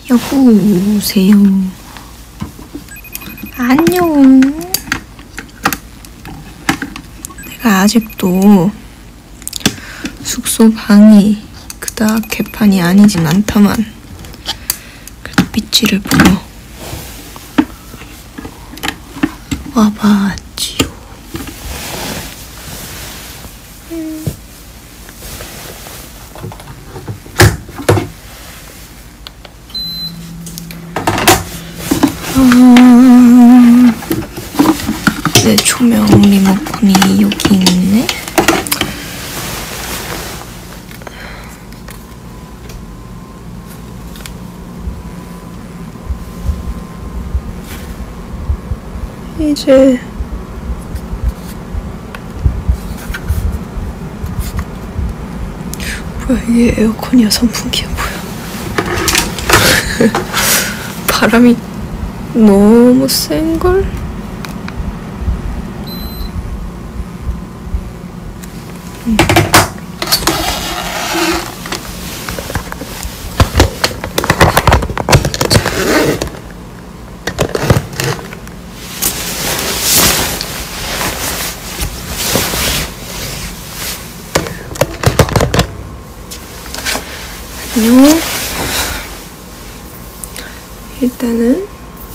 여보세요. 안녕. 내가 아직도 숙소 방이 그닥 개판이 아니진 않다만 그래도 미치를 보러 와봤지요. 내 조명 리모컨이 여기 있네. 이제 뭐야, 이게 에어컨이야 선풍기야 뭐야. 바람이 너무 센걸? 안녕. 일단은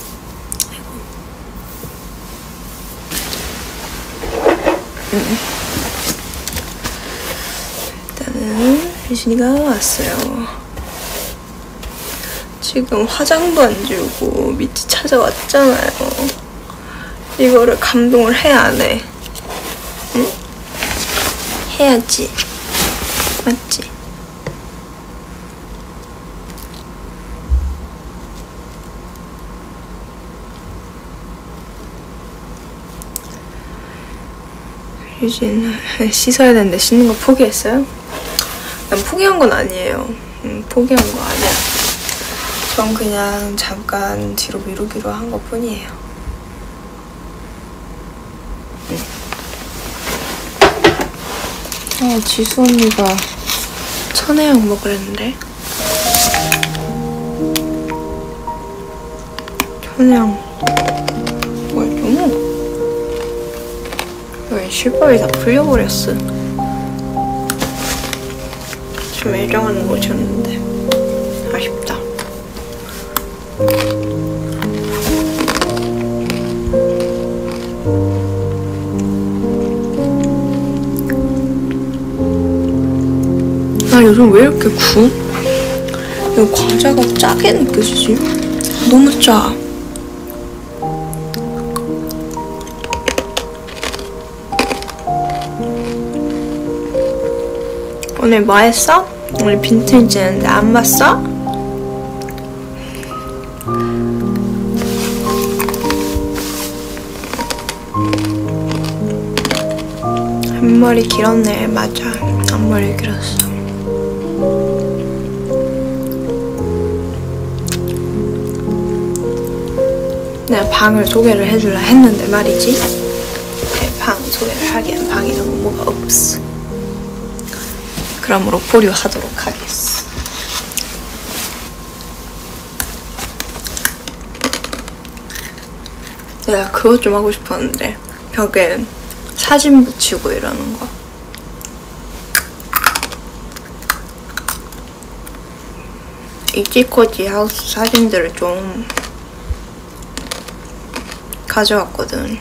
혜진이가 왔어요. 지금 화장도 안 지우고 밑에 찾아왔잖아요. 이거를 감동을 해야 안 해? 응? 해야지. 맞지? 혜진 씻어야 되는데 씻는 거 포기했어요? 난 포기한 건 아니에요. 포기한 거 아니야. 전 그냥 잠깐 뒤로 미루기로 한 것 뿐이에요. 지수 언니가 천혜향 먹으랬는데. 천혜향 뭐였죠? 왜 실밥이 다 풀려버렸어. 좀 애정하는 곳이었는데 아쉽다. 나 요즘 왜 이렇게 이거 과자가 짜게 느껴지지? 너무 짜. 오늘 뭐 했어? 오늘 빈티지인데 안 봤어? 앞머리 길었네. 맞아, 앞머리 길었어. 내가 방을 소개를 해줄라 했는데 말이지. 방 소개를 하기엔 방이 너무 뭐가 없어. 그러므로 보류하도록 하겠어. 내가 그것 좀 하고 싶었는데 벽에 사진 붙이고 이러는 거. 이지코지 하우스 사진들을 좀 가져왔거든.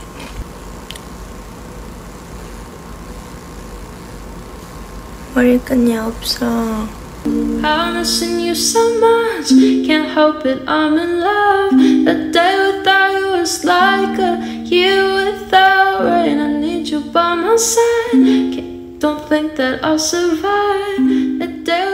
머리끈이 없어. I'm missing you so much, can't help it, I'm in love. A day without you is like a year without rain. I need you by my side, don't think that I'll survive. A day